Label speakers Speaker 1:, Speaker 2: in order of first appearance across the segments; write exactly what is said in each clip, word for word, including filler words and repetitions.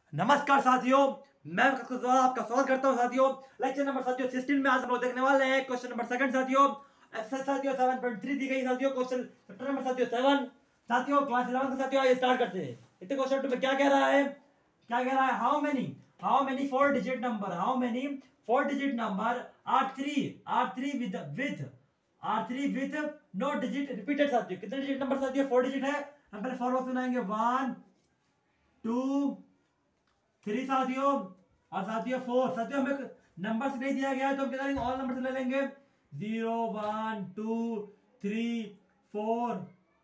Speaker 1: नमस्कार साथियों, मैं आपका स्वागत करता हूं साथियों। लेक्चर नंबर साथियों सिक्सटीन में आज हम लोग देखने वाले हैं क्वेश्चन नंबर सेकंड साथियों। एक्सरसाइज साथियों सेवन पॉइंट थ्री दी गई साथियों। क्वेश्चन चैप्टर नंबर साथियों सेवन साथियों क्लास इलेवन का साथियों। आइए स्टार्ट करते हैं। इतने क्वेश्चन टू में क्या कह रहा है क्या कह रहा है how many how many four digit number how many four digit number are three are three with with are three with no digit repeated साथियों। कितने डिजिट नंबर साथियों? फोर डिजिट है। हम पहले फॉर्मूला बनाएंगे वन टू थ्री साथियों और साथियों फोर। साथियों हमें नंबर से नहीं दिया गया है तो हम क्या करेंगे, ऑल नंबर से ले लेंगे। Zero one two three four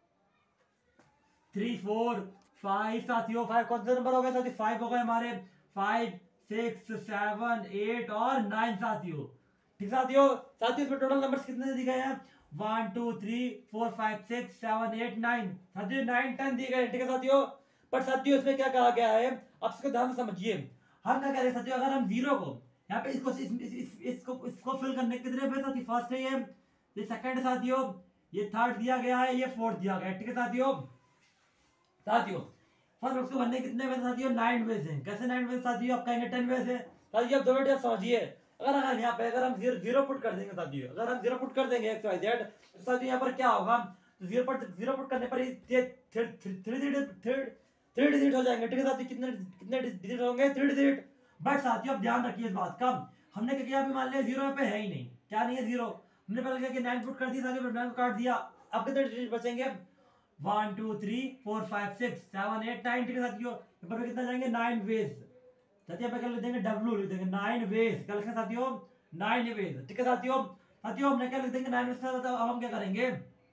Speaker 1: three four five साथियों। फाइव कौन सा नंबर हो गया साथियों? फाइव हो गए हमारे। फाइव सिक्स सेवन एट और नाइन साथियों। ठीक साथियों। साथियों इसमें टोटल नंबर कितने दिए गए हैं? One two three four five six seven eight nine साथियों। नाइन टेन दिए गए। ठीक है साथियों। पर साथियों इसमें क्या कहा गया है, आप इसको ध्यान से समझिए। हम क्या कह रहे हैं साथियों, अगर हम जीरो को यहाँ पे इसको इस, इस, इस, इसको इसको फिल करने के कितने पे साथियों? फर्स्ट है ये ये सेकंड साथियों, ये थर्ड दिया गया है, ये फोर्थ दिया गया है। ठीक है साथियों। साथियों फर्स्ट बॉक्स को भरने कितने वेज साथियों? नाइन वेज हैं। कैसे नाइन वेज साथियों? आप कहेंगे टेन वेज है साथियों। आप दो मिनट समझिए। अगर अगर यहाँ पे अगर हम जीरो जीरो पुट कर देंगे साथियों, अगर हम जीरो पुट कर देंगे एक्स वाई जेड तो साथियों यहाँ पर क्या होगा? जीरो पुट जीरो पुट करने पर थ्री थ्री थ्री डिजिट हो जाएंगे। ठीक है साथियों। कितने कितने डिजिट होंगे? Three digit. बट साथियों अब ध्यान रखिए इस बात का, हमने क्या किया? अभी मान लिया जीरो पे है ही नहीं। क्या नहीं है? जीरो। हमने पहले क्या किया? नाइन पुट कर दिया साथियों, नाइन काट दिया। अब कितने डिजिट बचेंगे? One two three four five six seven eight nine. ठीक है साथियों। यहाँ पर कितना जाएंगे? नाइन वेज साथियों। पे कर देंगे डब्ल्यू, लिख देंगे नाइन वेज। क्या लिखेंगे साथियों? Nine ways. ठीक है साथियों। साथियों हमने क्या लिख देंगे? Nine ways. अब हम क्या करेंगे?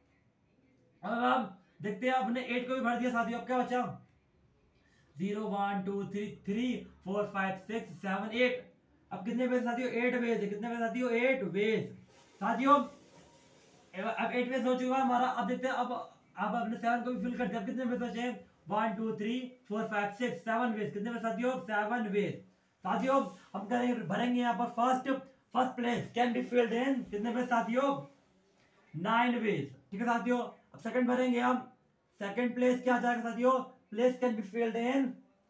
Speaker 1: अब हम देखते हैं, अपने एट को भी भर दिया साथियों। अब क्या बचा? Zero one two three three four five six seven eight. अब कितने वेज साथियों? एट वेज है। कितने वेज साथियों? एट वेज साथियों। अब एट वेज हो चुका हमारा। अब देखते हैं, अब अब अपने सेवन को भी फिल करते हैं। अब कितने वेज बचे? One two three four five six seven ways. कितने वेज साथियों? सेवन वेज साथियों। हम करेंगे भरेंगे यहाँ पर first first place can be filled in कितने वेज साथियों? Nine ways. ठीक है साथियों। अब सेकंड भरेंगे हम। सेकंड प्लेस क्या आ जाएगा साथियों? Place can be filled in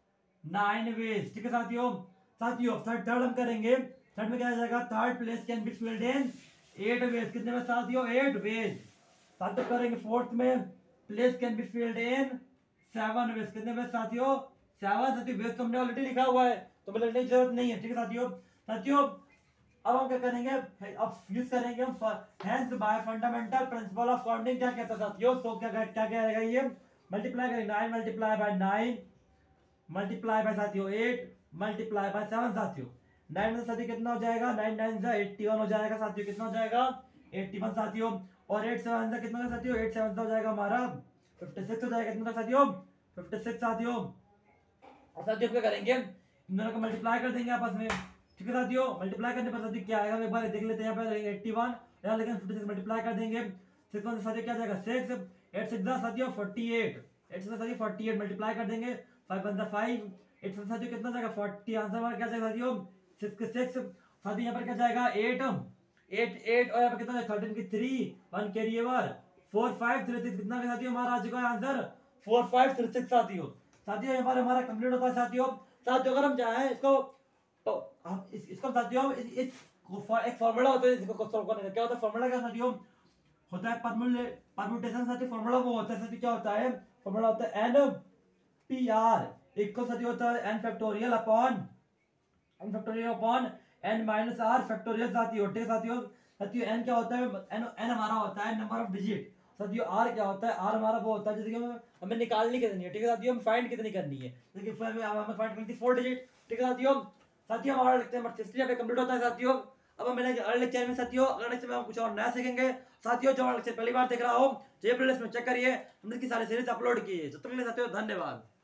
Speaker 1: nine ways. ठीक है साथियों। साथियों थर्ड थर्ड हम करेंगे। थर्ड में क्या आ जाएगा? Third place can be filled in eight ways. कितने वेज साथियों? एट वेज साथियों। करेंगे फोर्थ में place can be filled in seven ways. कितने वेज साथियों? सेवन साथियों। वेज तो हमने ऑलरेडी लिखा हुआ है तो हमें लिखने की जरूरत नहीं है। ठीक है साथियों। साथियों अब हम क्या करेंगे? अब यूज करेंगे हम hence by fundamental principle of counting. क्या कहता है साथियों? तो क्या क्या कहेगा ये? मल्टीप्लाई करेंगे। Nine multiply by nine multiply by साथियों एट मल्टीप्लाई बाय सेवन साथियों। नाइन में साथियों कितना हो जाएगा? नाइन नाइन से एट्टी वन हो जाएगा साथियों। कितना हो जाएगा? एट्टी वन साथियों। और एट सेवन से कितना साथियों? एट सेवन से हो जाएगा हमारा फिफ्टी सिक्स हो जाएगा। कितना साथियों? फिफ्टी सिक्स साथियों। और साथियों क्या करेंगे? इन दोनों को मल्टीप्लाई कर देंगे आपस में। ठीक है साथियों। मल्टीप्लाई करने पर साथियों क्या आएगा? एक बार देख लेते हैं। यहाँ पे एट्टी वन यहाँ लेकिन फिफ्टी सिक्स मल्टीप्लाई कर देंगे। सिक्स वन साथियों क्या जाएगा? सिक्स एट सिक्स साथियों फोर्टी एट। एट से साथियों फोर्टी एट मल्टीप्लाई कर देंगे। फाइव वन फाइव एट से साथियों कितना जाएगा? फोर्टी। आंसर हमारा क्या जाएगा साथियों? सिक्स सिक्स साथियों। यहाँ पर क्या जाएगा? एट एट एट और यहाँ पर कितना जाएगा? थर्टीन की three one carry over four five three six. कितना साथियों हमारा आ चुका है answer? Four five three six साथियों। साथियों हमारा हमारा कंप्लीट होता है साथियों। साथियों अगर हम चाहें इसको तो हम इस, इसको साथियों इस, इस एक फॉर्मूला होता है इसको सॉल्व करने का। क्या होता है फॉर्मूला? क्या साथियों होता है? परम्यूटेशन साथियों। फॉर्मूला वो होता है साथियों क्या होता है? फॉर्मूला होता है एन पी आर इक्वल साथियों होता है n factorial upon n factorial upon n minus r factorial साथियों। ठीक है साथियों। साथियों एन क्या होता है? एन एन हमारा होता है नंबर ऑफ डिजिट साथियों। आर क्या होता है? आर हमारा वो होता है जैसे कि हमें हमें निकालनी कितनी है। ठीक है साथियों। हम फाइंड कितनी करनी है जैसे कि हमें फाइंड करनी थी फोर डिजिट। ठीक है साथियों। साथियों हमारा लेक्चर नंबर सिक्सटी पे कंप्लीट होता है साथियों। अब हम मिलेंगे अगले लेक्चर में साथियों। अगले लेक्चर में हम कुछ और नया सीखेंगे साथियों। जो हमारा लेक्चर पहली बार देख रहा हो तो ये प्लेलिस्ट में चेक करिए, हमने इसकी सारी सीरीज अपलोड की है। तो तब तक के लिए साथियों धन्यवाद।